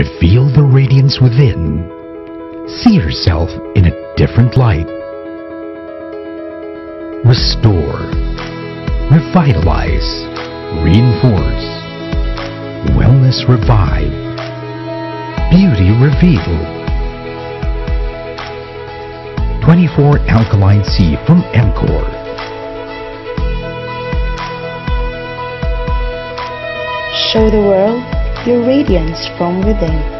Reveal the radiance within. See yourself in a different light. Restore, revitalize, reinforce, wellness revive, beauty reveal. 24 Alkaline C from Emcor. Show the world your radiance from within.